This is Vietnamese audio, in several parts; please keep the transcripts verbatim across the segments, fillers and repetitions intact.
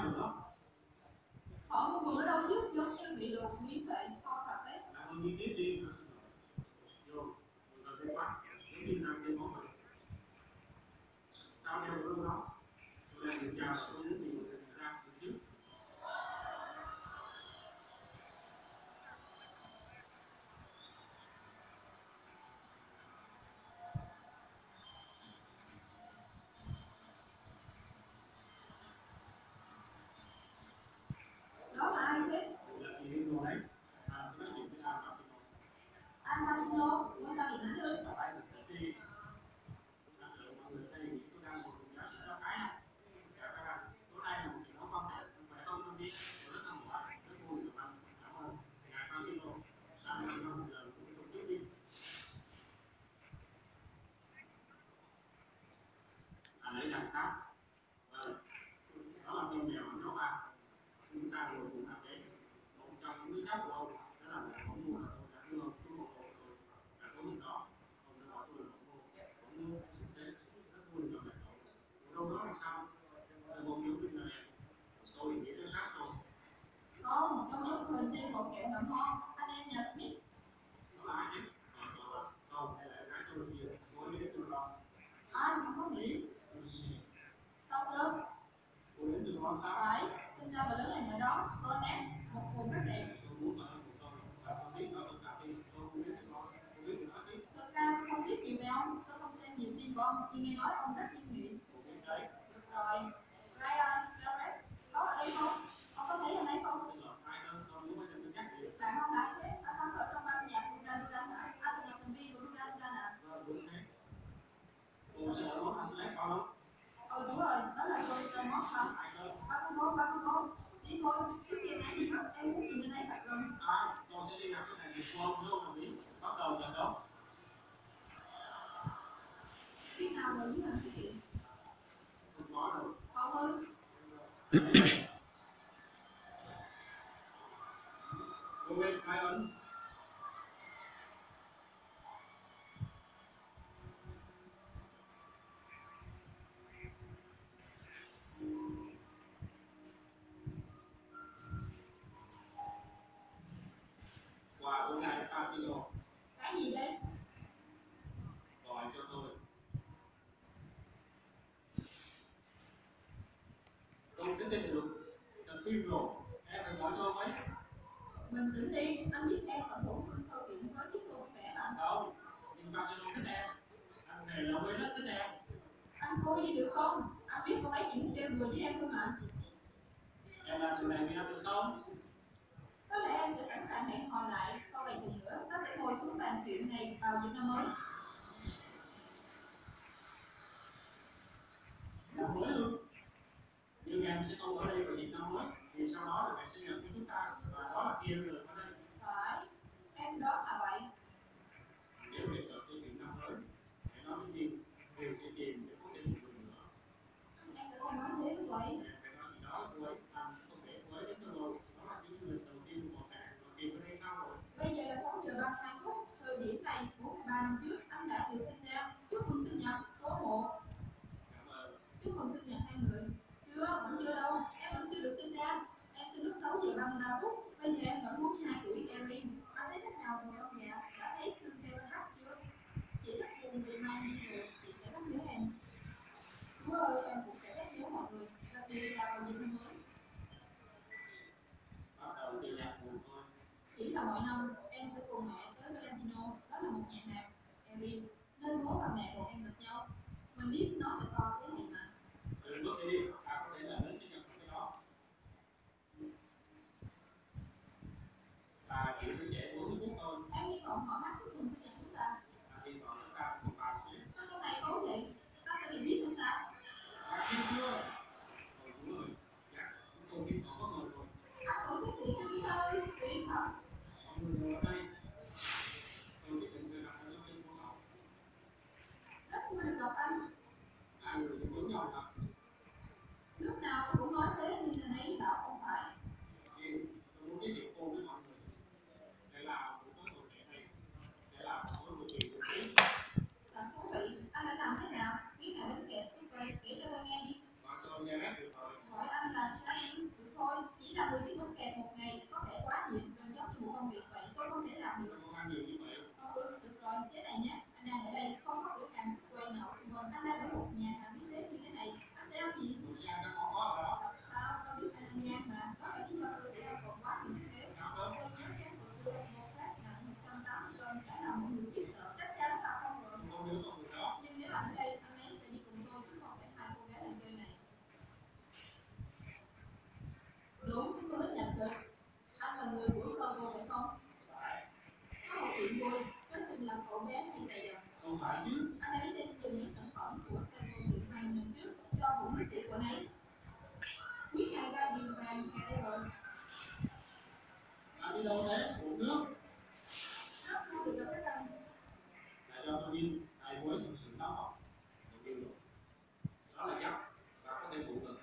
nào nữa? Họ mua người ở đâu chứ, giống như bị lột miếng vậy, to thật đấy. Làm đi tiếp đi. Vô, rồi cái phát, cái tin năng cái món này. Sao đeo được đó? Tôi đang điều tra số những gì mà ra trước. Đó là ai thế? Là chị Hiên rồi đấy. À, sẽ nói chuyện với Al Pacino. Al Pacino, ngôi sao điện ảnh ư? Phải, thì thật sự mọi người xây những cái đang một giá trị cho cái này. Cả các bạn, tối nay là một chuyện đó quan trọng, phải không tôi biết, rất là mỏi, rất vui được bạn. Cảm ơn ngài Pacino. Sáng ngày năm giờ cũng tổ chức đi. À lấy giải pháp. Vâng. Đó là phim mèo nó ba. Chúng ta ngồi cùng làm đấy. Một trong những cái khác của ông đó là ông mua là tôi đã đưa tôi một hộ tôi đã có gì đó. Ông đã bảo tôi là ông mua. Ông mua đấy rất vui gặp lại cậu. Đâu đó là sao? Tôi mong muốn mình là đẹp. Tôi nghĩ nó khác rồi. Không, trong nhóm hình trên một kẹo ngậm ho, anh em nhà Smith. Đó là ai đấy? Không, hay là cái sâu kia. Mỗi cái từ đó. Ai không có nghĩ. Sao cơ? Cô đến từ đó sao? Phải, sinh ra và lớn lên ở đó, Ronette, một vùng rất đẹp. Tôi muốn là một con và con biết nó tất cả đi. Tôi không biết nó, tôi biết nó chứ. Thực ra tôi không biết nhiều về ông, tôi không xem nhiều phim của ông, nhưng nghe nói ông rất nghiêm nghị. Được rồi, Ryan Scarlett, có ở đây không? Ông có thấy anh ấy không? Bạn không phải thế, anh thắng ở trong ban nhạc của Duran Duran hả? Anh là thành viên của Duran Duran à? Cô sẽ ở món Aslet không? Ừ đúng rồi, đó là Joe Stamot không? Ba con bố, ba con bố. Đi thôi, trước kia nãy gì đó, em muốn nhìn lên đây thật gần. À, tôi sẽ đi gặp cái này thì cô không đồng ý. Bắt đầu trận đấu. Khi nào rồi với hành sự kiện? Không có rồi. Không ơi. Cô bên ai ấn? Và hôm nay Casino. Cái gì đây? Gọi cho tôi. Không cái tên được. Thật phim rồi. Em phải gọi cho ông ấy. Bình tĩnh đi, anh biết em ở tổn thương sâu chuyện với chiếc xô vui vẻ mà. Đâu, nhưng Casino thích em. Anh này là mới rất thích em. Anh thôi đi được không? Anh biết cô ấy chỉ muốn trêu đùa với em thôi mà. Em làm điều này vì em được không? Có lẽ em sẽ sẵn sàng hẹn hò lại sau vài tuần nữa, ta sẽ ngồi xuống bàn chuyện này vào dịp năm mới. Năm mới luôn. Nhưng em sẽ không ở đây vào dịp năm mới. Vì sau đó là ngày sinh nhật của chúng ta. Và đó là kia rồi ở đây. Phải, em đoán là vậy. Nếu đề cập tới chuyện năm mới, hãy nói với Duyên, Duyên sẽ tìm để có thêm một người nữa. Em sẽ không nói thế với cô ấy. Em phải nói gì đó cô ấy, làm không thể cô ấy đến cho rồi. Đó là những người đầu tiên của mẹ, và tìm ở đây sao rồi? Bây giờ là sáu giờ ba mươi hai phút, thời điểm này bốn mươi ba năm trước anh đã được sinh ra. Chúc mừng sinh nhật số một. Cảm ơn. Chúc mừng sinh nhật hai người. Chưa, vẫn chưa đâu, em vẫn chưa được sinh ra. Em sinh lúc sáu giờ ba mươi ba phút, bây giờ em vẫn bốn mươi hai tuổi Erin. Anh thấy thế nào rồi ông già? Đã thấy xương theo rắc chưa? Chị rất buồn vì mai đi rồi, chị sẽ rất nhớ em. Chúa ơi, em cũng sẽ rất nhớ mọi người, đặc biệt là vào dịp năm mới. Bắt đầu từ nhạc buồn thôi. Chỉ là mỗi năm, em sẽ cùng mẹ tới Valentino, đó là một nhà hàng, Erin, nơi bố và mẹ của em gặp nhau. Mình biết nó sẽ to thế này mà. Đừng bước đi, à có thể là đến sinh nhật của cái đó. Và chỉ với trẻ bốn mươi phút thôi. Em hy vọng họ hát chúc mừng sinh nhật chúng ta. Và hy vọng chúng ta cùng vào xíu. Sao câu này khó vậy? Ta sẽ bị giết hay sao? Đã biết chưa? Ôi Chúa ơi, dạ, chúng tôi biết có người rồi. Anh cũng thích chị cho chúng ta ơi, tuyệt thật. Mọi người ngồi ở đây. Tôi quyết định sẽ đặt ở trên phố học. Rất vui được gặp anh. Hai người cũng giống nhau thật. Lúc nào tôi cũng nói thế nhưng anh ấy bảo không phải. Thì tôi muốn giới thiệu cô với mọi người. Sẽ là một cái người trẻ này. Sẽ là một cái người chị của chị. Thật thú vị, anh đã làm thế nào? Biết nào đến kẹp Super kể cho tôi nghe đi. Gọi tôi Janet được rồi. Gọi anh là Charlie. đi đâu thế? Uống nước. Nước thôi thì có cái cần. Để cho tôi đi. Thầy mới thực sự đau học. Tôi đi rồi. Đó là dốc và có thể phụ được.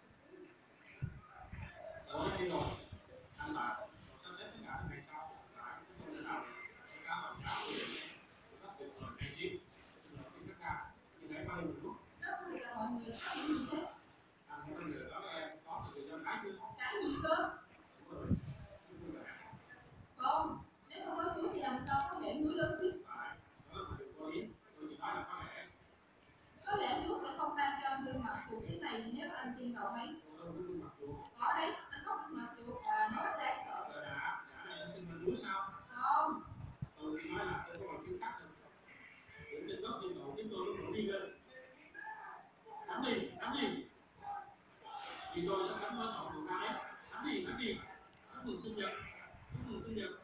Tôi đi rồi. Anh bạn. Rồi sắp xếp tất cả những ngày sau. Lại cái thông tin nào để các bạn giáo của mình rất tuyệt vời ngay chiếc. Xin lỗi các bạn. Như thế bao nhiêu lúc? Nước thôi là mọi người có những gì thế? Anh thấy bây giờ đó các em có từ dân cái chưa? Cái gì cơ? Đúng rồi. Đúng rồi. Không, nếu không có Chúa thì làm sao có thể núi lớn chứ? Phải. Đó là điều có ý. Tôi chỉ nói là có lẽ. Có lẽ Chúa sẽ không ban cho anh gương mặt chuột thế này nếu anh tin vào mấy. Tôi đâu có gương mặt chuột. Có đấy, anh có gương mặt chuột và nó rất đáng sợ. Rồi đã. Đã là tin vào Chúa sao? Không. Tôi chỉ nói là tôi có bằng chứng xác được. Những cái gốc như cầu chúng tôi lúc nổ đi lên. Đánh đi, đánh đi. Vì tôi sẽ đánh với sọ của ta đấy. Đánh đi, đánh đi. Chúc mừng sinh nhật. Chúc mừng sinh nhật.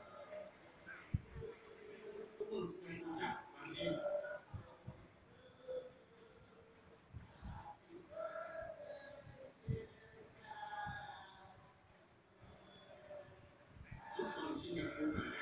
Chúc mừng sinh nhật của cha. Làm gì? Chúc mừng sinh nhật của mẹ.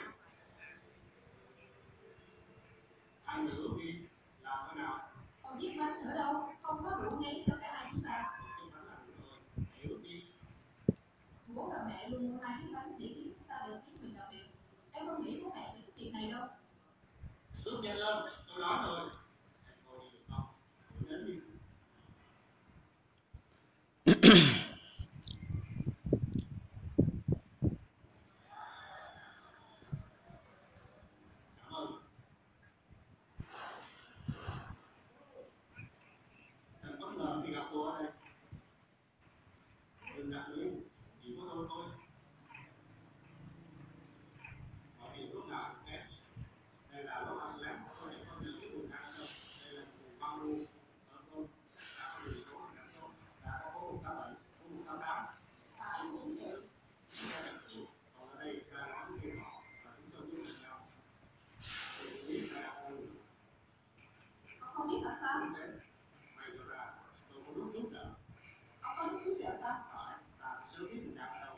Anh nữa đi. Làm thế nào? Còn chiếc bánh nữa đâu, không có đủ nếm cho cả hai chúng ta. Chiếc bánh là đủ rồi. Hiểu đi. Bố và mẹ luôn mua hai chiếc bánh để khiến chúng ta được chiếc mình đặc biệt. Em không nghĩ bố mẹ sẽ thích việc này đâu. Bước nhanh lên. Tôi nói rồi. Tôi đi được không? Tôi đến đi. Cảm ơn. Đừng bất ngờ khi gặp tôi ở đây. Đừng đặt lưới. Chỉ có tôi thôi. Mọi việc lúc nào cũng thế. Đây là lúc ăn lắm. Tôi để con những cái vùng ăn đâu. Đây là vùng băng luôn. Đó không? Đã có người số là số. Đã có bốn một tám bảy. bốn một tám tám. Phải cũng vậy. Còn ở đây là có những người họ. Và chúng tôi biết là nhau. Thì biết là Ông không biết là sao? mày cho ra. Tôi có lúc rút nữa. Ông có lúc trước rồi sao? Phải. Ta sẽ sớm biết mình đang ở đâu.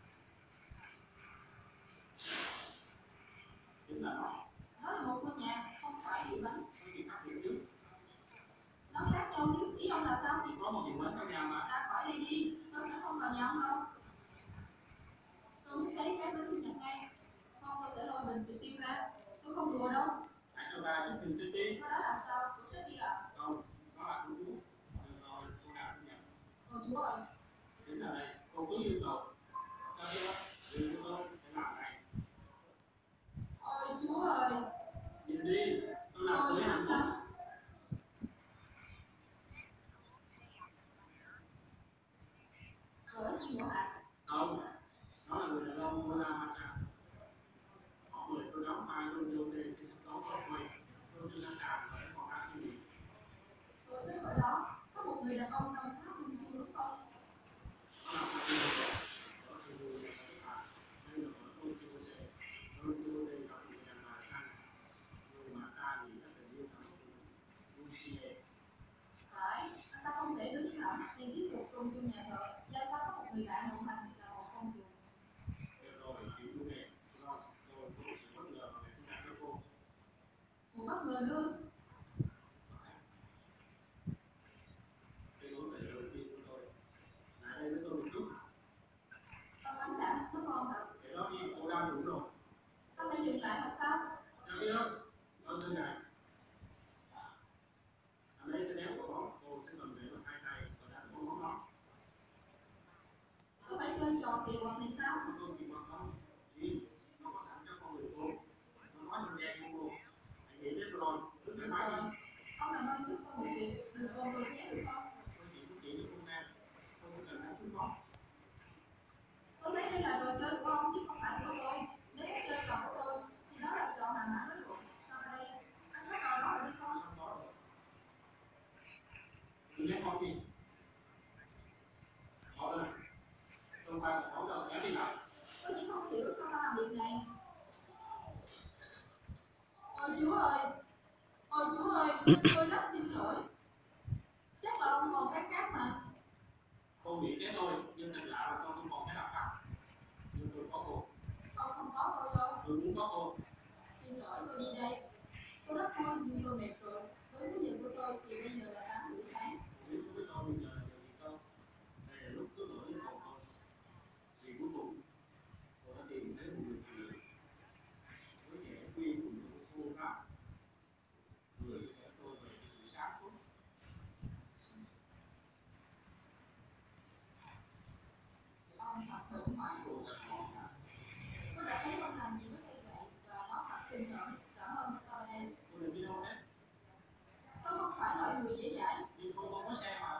Chính là nó. Nó là một ngôi nhà, không phải tiệm bánh. Có gì khác biệt chứ? Nó khác nhau chứ, ý ông là sao? Thì có một điểm bánh trong nhà mà. Ra khỏi đây đi, tôi sẽ không vào nhà ông đâu. Tôi muốn thấy cái bánh sinh nhật ngay. Không, tôi sẽ lôi bình xịt tiêu ra. Tôi không đùa đâu. Hãy cho ta chút bình tĩnh đi. Nó đó là sao? Tôi sẽ đi à? Không, nó là cô chú. Được rồi, cô nào sinh nhật. Ôi Chúa ơi. Chính là đây, cô cứ yêu cầu. Sao chưa? Đừng cho tôi phải làm này. Ôi Chúa ơi. Nhìn đi, tôi làm tới hạnh phúc. Gỡ gì nữa hả? Không, nó là người đàn ông tôi làm mặt ra. Họ mời tôi đóng vai luôn vô đây thì sắp đó có quay. Tôi xin sẵn sàng và còn đang suy nghĩ. Tôi biết ở đó, có một người đàn ông trong tháp linh thiêng đúng không? Nó làm sao đi rồi. Đó thì người này phải phạt. Đây là ở tôi kêu sẽ. Tôi kêu đây gặp người đàn bà sang. Người mà ta nghĩ là tình yêu cảm xúc. Lucia. Phải, anh ta không thể đứng thẳng để tiếp tục trong chung nhà thờ. Và anh ta có một người bạn đồng hành là một con chuột. Được rồi, chịu luôn nè. Rồi, rồi, tôi sẽ bất ngờ và sẽ đặt cho cô. Một bất ngờ nữa. Cái món này là đầu tiên của tôi. Lại đây với tôi một chút. Con bánh đã rất ngon thật. Để đó đi, cô đang đủ rồi. Anh phải dừng lại thật sao? Chào đi không? Con xin này. Anh ấy sẽ đéo của bóng. Cô sẽ cầm về bằng hai tay và đặt con món đó. Tôi phải chơi trò kỳ quặc này sao? Nó không kỳ quặc không? Gì? Nó có sẵn cho con người cô. Nó nói mình đẹp của cô. Hãy nghĩ đến rồi. Đứng Được lên máy rồi. đi. Ông làm ơn giúp tôi một việc, đừng ôm tôi thế được không? Tôi chỉ muốn chỉ cho cô xem. Tôi không cần đánh chút bóng. Tôi thấy đây là trò chơi của ông chứ không phải của tôi. Nếu muốn chơi trò của tôi thì đó là trò hàm hán với luật. Sao ở đây? Anh có trò đó rồi đi không? Xong đó rồi. Đừng nhét con gì. Bỏ lên. Tôi phải bỏ đầu nhét đi nào. Tôi chỉ không hiểu sao ta làm việc này. Ôi Chúa ơi. Ôi Chúa ơi. Tôi rất xin lỗi. Chắc là ông còn cái khác mà. Cô nghĩ thế thôi, nhưng thật lạ là con không còn cái nào khác. Nhưng tôi có cô. Ông không hỏi. Tôi đã thấy ông làm gì với cây gậy và nó thật kinh tởm. Cảm ơn tôi đây. Tôi không phải loại người dễ dãi. Nhưng tôi không có xe mà.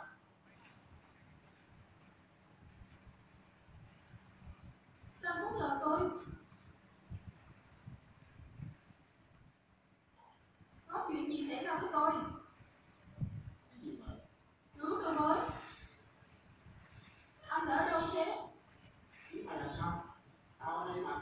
Sao muốn lừa tôi? Có chuyện gì xảy ra với tôi? Cái gì vậy? Cứu tôi với. Anh đỡ đâu chứ? Chứ mày là sao? Tao ở đây mà.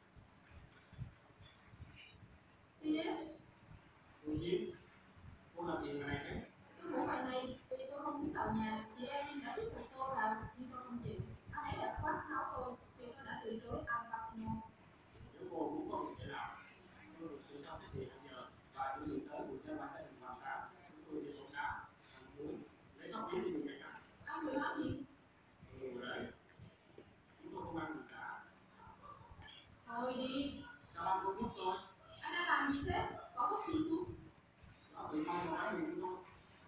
Đi đi. Tôi chiếm. Cô làm gì mà này thế? Tôi ngủ ngoài này vì tôi không muốn vào nhà. Chị em đã thuyết phục tôi làm nhưng tôi không chịu. Anh ấy đã quát tháo tôi vì tôi đã từ chối Al Pacino. Nếu cô muốn có một thể nào, tôi được sự sao cái gì bây giờ và tôi được tới buổi chơi bản thân làm sao? Chúng tôi đi bóng đá, ăn muối, lấy tóc kiếm đi người cả. Anh vừa nói gì? Ừ đấy. Chúng tôi không ăn gì cả. Thôi đi. Sao ăn có thuốc thôi? Anh đang làm gì thế? Bỏ bút xì xuống. Nó tự mang một cái mình thôi.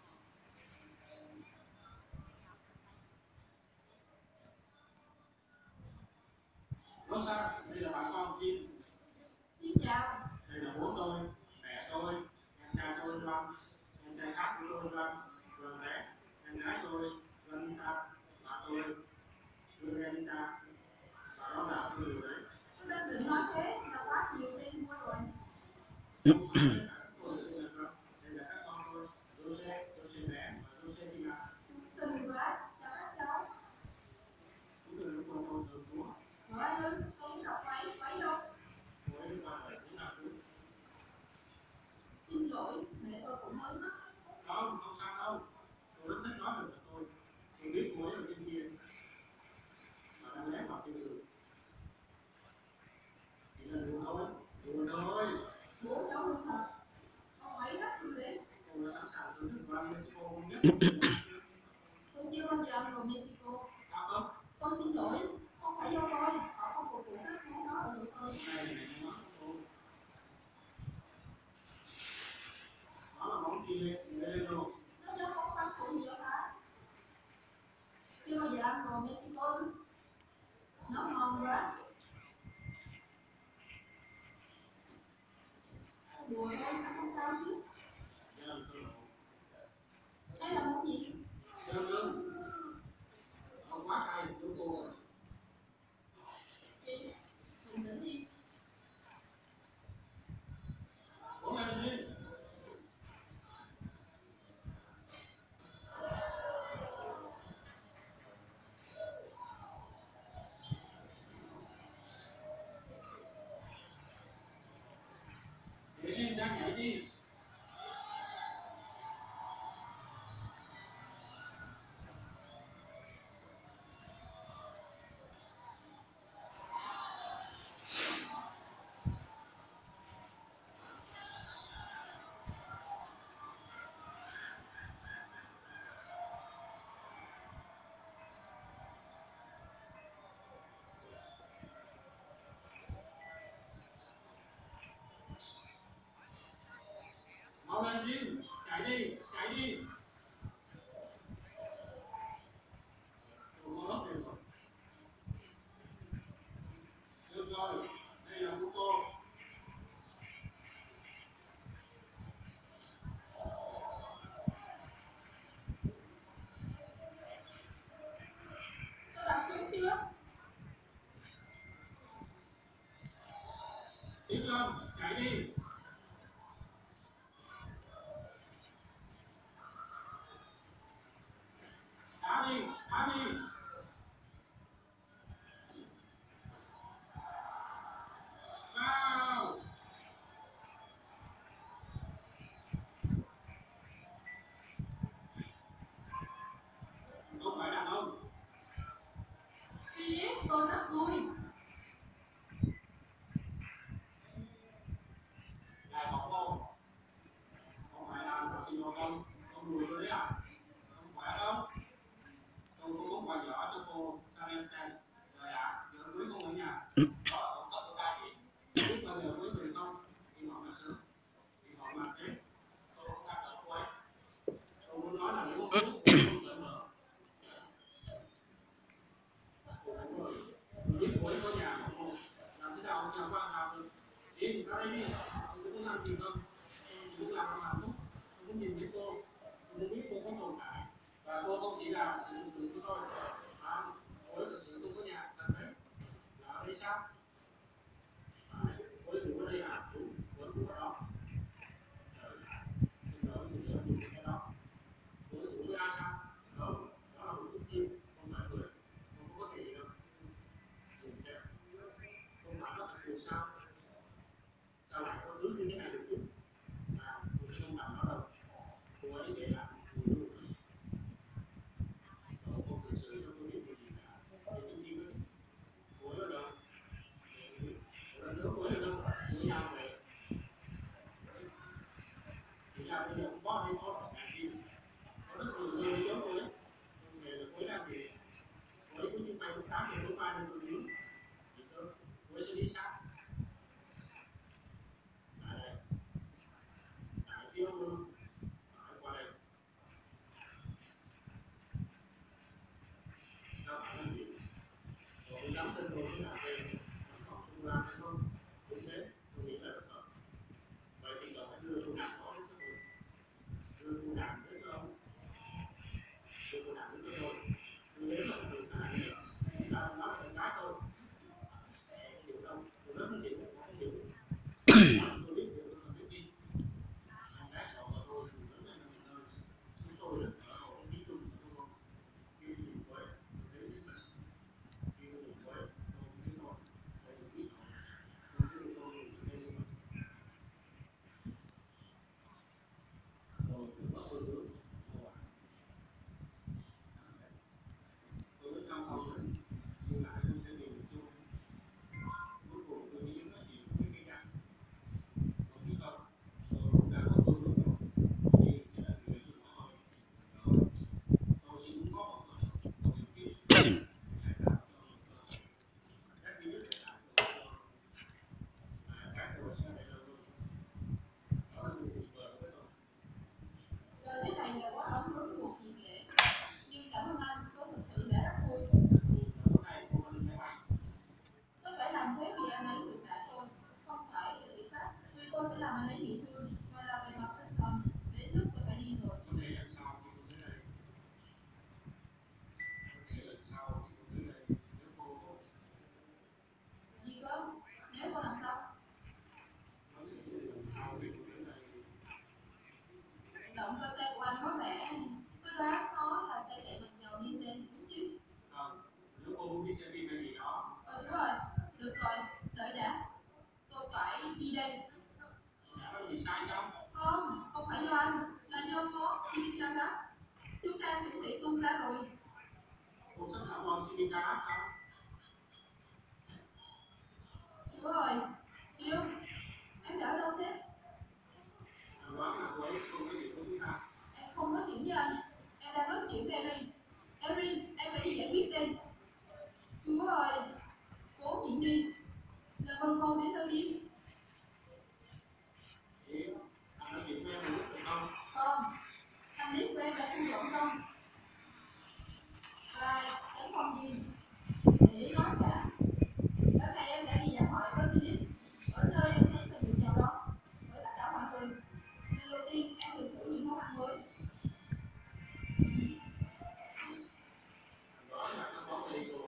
Rosa, đây là bạn con Kim. Xin chào. Đây là bố tôi, mẹ tôi, em trai tôi Lâm, em trai khác của tôi Lâm, rồi bé, em gái tôi Lanita, bà tôi Julianita, và đó là cái người đấy. Tôi đang định nói thế là quá nhiều tên mua rồi. Đây là các con tôi, Jose, Jose bé và Josefina. Tôi xinh quá. Chào các cháu. Chúng tôi là con tôi từ Chúa. Ngồi anh ơi, tôi muốn đọc váy, váy đâu? Cô ấy qua đời cũng là Chúa. Xin lỗi, mẹ tôi cũng mới mất. Không, không sao đâu. Tôi rất thích nói được là tôi. Tôi biết cô ấy ở trên kia. Mà đang lén vào trên đường. Chỉ là đùa thôi, đùa thôi. Bố cháu hư thật. Ông ấy rất vui đấy. Cô đã sẵn sàng thưởng thức vào Mexico nhất. Tôi chưa bao giờ vào Mexico. Sao không? Tôi xin lỗi, không phải do tôi. Họ không phục vụ các món đó ở chỗ tôi. Này này này nói cô. Đó là món gì đây? Người lên rồi. Nó do không ăn phụ gì hả? Chưa bao giờ ăn vào Mexico. Nó ngon quá. Đùa thôi, ăn không sao chứ. Đây là cơ lộ. Đây là món gì? Đơn đơn. Không quá cay của cô rồi. Chị, bình tĩnh đi. Uống lên đi. Để đi ra nhảy đi. Mau lên đi. Chạy đi. Chạy đi. Tôi có ớt rồi. Được rồi. Đây là của cô. Tôi đọc trúng chưa? Tiến lên. Chạy đi. Đá đi. Đá đi. Vào. Không phải đàn ông. Philip, tôi rất vui. Lại bảo cô. Không phải là của xin không? Không đùa tôi đấy à? Không phải đâu. Tôi có món quà nhỏ cho cô sang em xem. Rồi à, giờ cưới cô ở nhà. Đó, không có tôi ca gì. Biết bao giờ cưới về không? Hy vọng là sớm. Hy vọng là thế. Tôi không gặp được cô ấy. Tôi muốn nói là nếu không cưới, tôi không cưới nữa. Cô cũng rồi. mới có nhà một hộ làm thế nào nhà quan làm được đi ra đây đi không có làm gì không cũng làm làm tốt không có nhìn thấy cô không biết cô có tồn tại và cô không chỉ là sử dụng của tôi mà cô thực sự không có nhà thật đấy là ở đây sao cô chủ ở đây là chủ của chủ ở đó xin lỗi mình nhớ dùng cái đó cô chủ với ai sao đó đó là một chút chiêu không phải người không có thể đâu mình sẽ không phải nó thật sự sao sao lại có thứ như thế này được chứ mà cô không làm nó đâu cô ấy để làm người luôn không thực sự cho tôi biết điều gì cả để tôi đi với cô ấy ở đâu cô ấy cô ấy ở đâu cô nhau về thì ra bây giờ có hay có nhà kia có rất nhiều người giống cô ấy về là cô ấy làm gì cô ấy có những tay công tác để đối vai lên tôi đứng thì tôi cô ấy sẽ đi sát lại đây lại phía luôn lại qua đây các bạn làm gì rồi dám tên tôi thế nào về học trung làm hay không cũng thế tôi nghĩ là được rồi vậy thì giờ phải đưa cô nàng đó đến cho tôi đưa cô nàng đến cho ông đưa cô nàng đến cho tôi tôi đến là tôi là này là nó là con gái thôi hiểu đâu tôi rất là hiểu không hiểu tôi biết hiểu tôi biết đi con gái sợ mà tôi thì lớn lên là mình ơi chúng tôi rất ở hộ đi chung tôi đi nhìn với tôi thấy biết là đi nhìn với tôi biết rồi tôi biết rồi tôi biết tôi tôi rồi tôi có tôi hướng tôi mới trong phòng mình nhưng lại không thể nhìn được chung cuối cùng tôi nghĩ là gì cũng cái răng còn biết không tôi cũng đã có tôi hướng rồi thì sẽ là người tôi nói thôi tôi chỉ muốn có một người điều kiện giải tạo cho các duy nhất giải tạo cho mà các tôi sẽ để đâu đó là một cuộc đời với tôi Lời thế này là quá ấm ức một dịp lễ, nhưng cảm ơn anh, tôi thực sự đã rất vui. vì là tối nay cô lên máy bay Tôi phải làm thế vì anh ấy được cả tôi, không phải để người khác. Vì tôi sẽ làm anh ấy bị thương, ngoài là về mặt tinh thần. Đến lúc tôi phải đi rồi. có thể lần sau khi cô tới đây có thể lần sau khi cô tới đây nếu cô có Gì cơ? Nếu cô làm sao? có thể lần sau khi cô tới đây Động cơ xe của anh có vẻ cứ đoán nó là xe chạy bằng dầu diesel đúng chứ? không nếu cô muốn đi xem phim hay gì đó Ừ đúng rồi, được rồi, đợi đã. Tôi phải đi đây. đã có gì sai sao Không, không phải do anh, là do có Chimichanga đó. Chúng ta chuẩn bị tung ra rồi. cô sắp thảo luận khi đi ra sao Chúa ơi, Chiêu, em đã ở đâu thế? Anh đoán là cô ấy không có gì với chúng ta Em không nói chuyện với anh. Em đang nói chuyện với Erin. Erin, em phải đi giải quyết đây. Chúa ơi, cố nhịn đi. Là vân con đến đâu đi. thì anh nói chuyện với em một lúc được không Không, anh biết của em đã thu dọn xong. Và chẳng còn gì để nói cả. Tối nay em đã đi dạo hội với Philip. Ở nơi em thấy mình được chào đón bởi tất cả mọi người. Lần đầu tiên em được thử những món ăn mới.